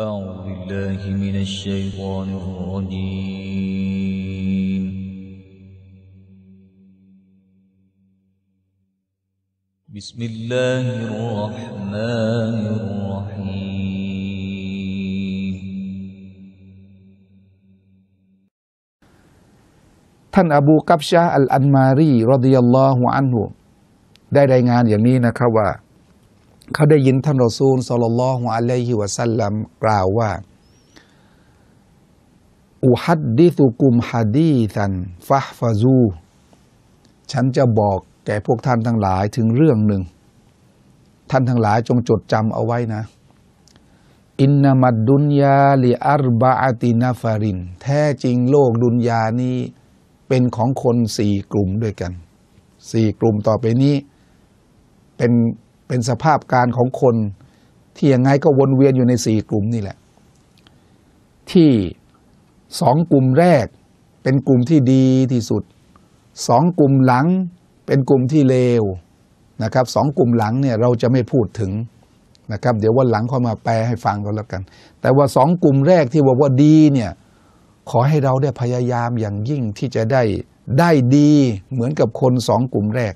أعوذ بالله من الشيطان الرجيم بسم الله الرحمن الرحيم ท่านอบูกับชะห์อัลอันมารีรอฎิยัลลอฮุอันฮุได้รายงานอย่างนี้นะครับว่าเขาได้ยินท่านรอซูลศ็อลลัลลอฮุอะลัยฮิวะซัลลัมกล่าวว่าอุฮัดดิซุกุมฮะดีซันฟัฮฟะซูฉันจะบอกแก่พวกท่านทั้งหลายถึงเรื่องหนึ่งท่านทั้งหลายจงจดจำเอาไว้นะอินนามัดดุนยาลิอัรบะอะตินาฟารินแท้จริงโลกดุนยานี้เป็นของคน4 กลุ่มด้วยกัน4 กลุ่มต่อไปนี้เป็นสภาพการของคนที่ยังไงก็วนเวียนอยู่ใน4 กลุ่มนี่แหละที่2 กลุ่มแรกเป็นกลุ่มที่ดีที่สุด2 กลุ่มหลังเป็นกลุ่มที่เลวนะครับ2 กลุ่มหลังเนี่ยเราจะไม่พูดถึงนะครับเดี๋ยววันหลังค่อยมาแปลให้ฟังกันแล้วกันแต่ว่า2 กลุ่มแรกที่บอกว่าดีเนี่ยขอให้เราได้พยายามอย่างยิ่งที่จะได้ดีเหมือนกับคน2 กลุ่มแรก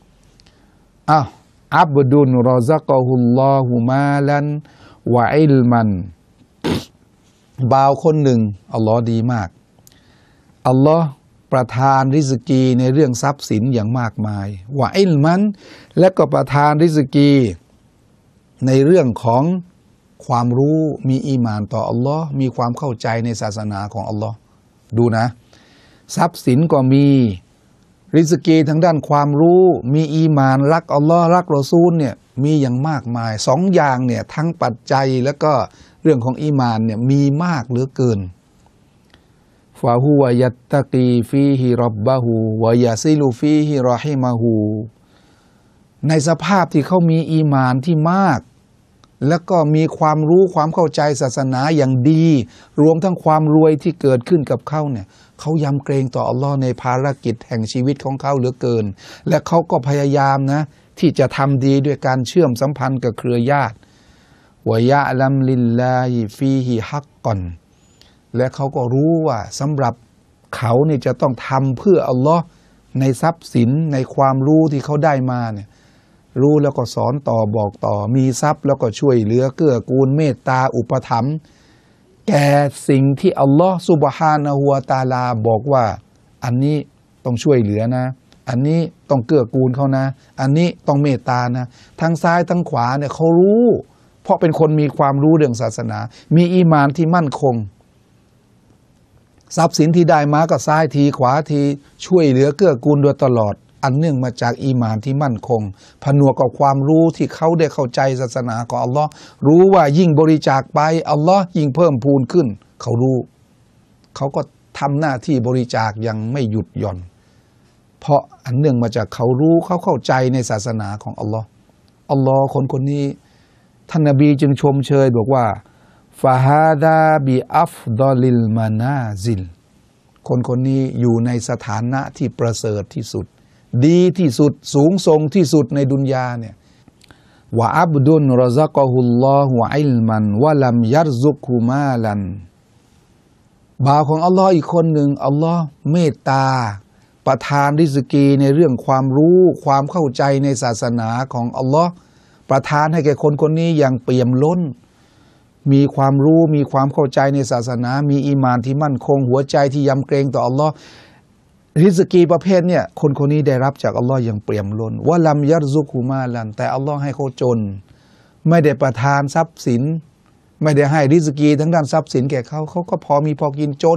อับดุลรอซักะฮุลลอฮุมาลันวะอิลมันบ่าวคนหนึ่งอัลลอฮ์ดีมากอัลลอฮ์ประทานริซกีในเรื่องทรัพย์สินอย่างมากมายวะอิลมันและก็ประทานริซกีในเรื่องของความรู้มีอีหม่านต่ออัลลอฮ์มีความเข้าใจในศาสนาของอัลลอฮ์ดูนะทรัพย์สินก็มีริซกีทางด้านความรู้มีอีหม่านรักอัลลอฮ์รักรอซูลเนี่ยมีอย่างมากมาย2 อย่างเนี่ยทั้งปัจจัยแล้วก็เรื่องของอีหม่านเนี่ยมีมากเหลือเกินฟะฮุวะยัตตะกีฟีฮิร็อบบะฮูวะยะซิลุฟีฮิรอฮิมะฮูในสภาพที่เขามีอีหม่านที่มากแล้วก็มีความรู้ความเข้าใจศาสนาอย่างดีรวมทั้งความรวยที่เกิดขึ้นกับเขาเนี่ยเขายำเกรงต่ออัลลอฮ์ในภารกิจแห่งชีวิตของเขาเหลือเกินและเขาก็พยายามนะที่จะทำดีด้วยการเชื่อมสัมพันธ์กับเครือญาติวะยะลัมลิลลาฮิฟีฮิฮักกอนและเขาก็รู้ว่าสำหรับเขาเนี่ยจะต้องทำเพื่ออัลลอฮ์ในทรัพย์สินในความรู้ที่เขาได้มาเนี่ยรู้แล้วก็สอนต่อบอกต่อมีทรัพย์แล้วก็ช่วยเหลือเกื้อกูลเมตตาอุปถัมภ์แก่สิ่งที่อัลลอฮ์ซุบฮานะฮูวะตะอาลาบอกว่าอันนี้ต้องช่วยเหลือนะอันนี้ต้องเกื้อกูลเขานะอันนี้ต้องเมตตานะทั้งซ้ายทั้งขวาเนี่ยเขารู้เพราะเป็นคนมีความรู้เรื่องศาสนามีอีหม่านที่มั่นคงทรัพย์สินที่ได้มาก็ซ้ายทีขวาทีช่วยเหลือเกื้อกูลโดยตลอดอันเนื่องมาจากอีหม่านที่มั่นคงผนวกกับความรู้ที่เขาได้เข้าใจศาสนาของอัลลอฮ์รู้ว่ายิ่งบริจาคไปอัลลอฮ์ยิ่งเพิ่มพูนขึ้นเขารู้เขาก็ทำหน้าที่บริจาคอย่างไม่หยุดหย่อนเพราะอันเนื่องมาจากเขารู้เขาเข้าใจในศาสนาของอัลลอฮ์อัลลอฮ์คนนี้ท่านนบีจึงชมเชยบอกว่าฟาฮาดาบิอัฟดอลิลมานาซิลคนนี้อยู่ในสถานะที่ประเสริฐที่สุดดีที่สุดสูงส่งที่สุดในดุนยาเนี่ยวะอับดุลรอซักะฮุลลอฮุอิลมันวะลัมยัรซุกฮุมาลันบ่าวของอัลลอฮ์อีกคนหนึ่งอัลลอฮ์เมตตาประทานริซกีในเรื่องความรู้ความเข้าใจในศาสนาของอัลลอฮ์ประทานให้แก่คนนี้อย่างเปี่ยมล้นมีความรู้มีความเข้าใจในศาสนามีอีหม่านที่มั่นคงหัวใจที่ยำเกรงต่ออัลลอฮ์ริซกีประเภทเนี่ยคนนี้ได้รับจากอัลลอฮ์อย่างเปี่ยมล้นว่าลัมยัรซุกฮุมาลันแต่อัลลอฮ์ให้เขาจนไม่ได้ประทานทรัพย์สินไม่ได้ให้ริซกีทั้งด้านทรัพย์สินแก่เขาก็พอมีพอกินจน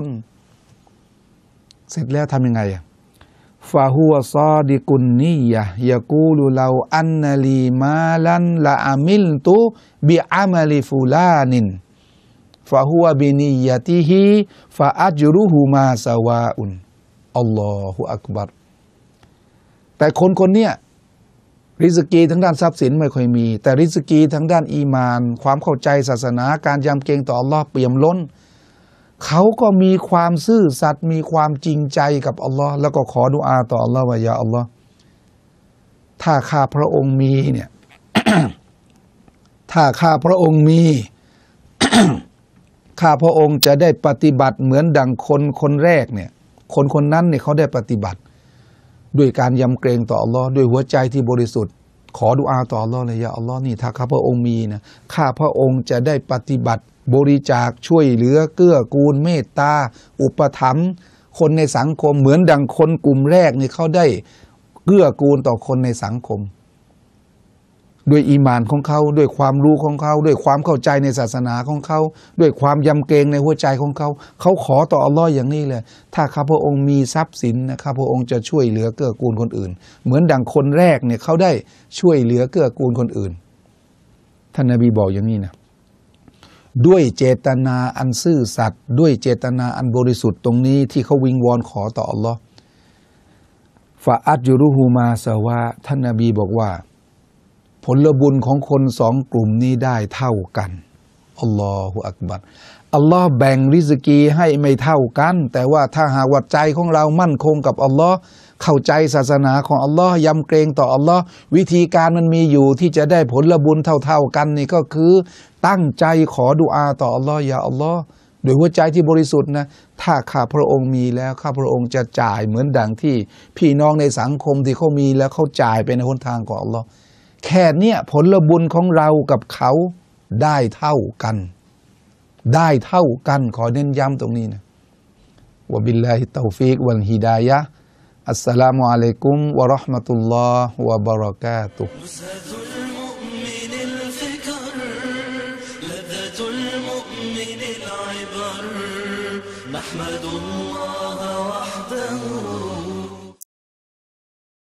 เสร็จแล้วทำยังไงฟาฮัวซอดิกุนนียะยะกูลุลาอันนาลีมาลันละอามิลตุบิอามัลิฟูลานินฟาฮัวบินียะติฮิฟาอัจรุฮุมาซาวาอุนอัลลอฮุอักบัรแต่คนเนี้ยริซกีทั้งด้านทรัพย์สินไม่ค่อยมีแต่ริซกีทั้งด้านอีมานความเข้าใจศาสนาการยำเกรงต่ออัลลอฮ์เปี่ยมล้นเขาก็มีความซื่อสัตย์มีความจริงใจกับอัลลอฮ์แล้วก็ขอดุอาต่ออัลลอฮ์ว่ายาอัลลอฮ์ถ้าข้าพระองค์มีเนี่ย ถ้าข้าพระองค์มีข้าพระองค์จะได้ปฏิบัติเหมือนดังคนแรกเนี่ยคนนั้นเนี่ยเขาได้ปฏิบัติด้วยการยำเกรงต่ออัลลอฮ์ด้วยหัวใจที่บริสุทธิ์ขอดุอาต่ออัลลอฮ์เลยยาอัลลอฮ์นี่ถ้าข้าพระองค์มีนะข้าพระองค์จะได้ปฏิบัติบริจาคช่วยเหลือเกื้อกูลเมตตาอุปถัมภ์คนในสังคมเหมือนดังคนกลุ่มแรกนี่เขาได้เกื้อกูลต่อคนในสังคมด้วยอีหม่านของเขาด้วยความรู้ของเขาด้วยความเข้าใจในศาสนาของเขาด้วยความยำเกรงในหัวใจของเขาเขาขอต่ออัลลอฮ์อย่างนี้เลยถ้าข้าพระองค์มีทรัพย์สินนะข้าพระองค์จะช่วยเหลือเกื้อกูลคนอื่นเหมือนดังคนแรกเนี่ยเขาได้ช่วยเหลือเกื้อกูลคนอื่นท่านนบีบอกอย่างนี้นะด้วยเจตนาอันซื่อสัตย์ด้วยเจตนาอันบริสุทธิ์ตรงนี้ที่เขาวิงวอนขอต่ออัลลอฮ์ฟาอัจยุรุฮูมาสวาท่านนบีบอกว่าผลบุญของคนสองกลุ่มนี้ได้เท่ากันอัลลอฮฺอักบัรอัลลอฮ์แบ่งริสกีให้ไม่เท่ากันแต่ว่าถ้าหากว่าใจของเรามั่นคงกับอัลลอฮ์เข้าใจศาสนาของอัลลอฮ์ยำเกรงต่ออัลลอฮ์วิธีการมันมีอยู่ที่จะได้ผลบุญเท่ากันนี่ก็คือตั้งใจขอดุอาต่ออัลลอฮ์อย่าอัลลอฮ์โดยหัวใจที่บริสุทธิ์นะถ้าข้าพระองค์มีแล้วข้าพระองค์จะจ่ายเหมือนดังที่พี่น้องในสังคมที่เขามีแล้วเขาจ่ายไปในหนทางของอัลลอฮ์แค่เนี้ยผลบุญของเรากับเขาได้เท่ากันได้เท่ากันขอเน้นย้ำตรงนี้นะวะบิลลาฮิตตอฟิกวัลฮิดายะฮ์อัสสลามุอะลัยกุมวะเราะห์มะตุลลอฮ์วะบะเราะกาตุฮ์ نحمد الله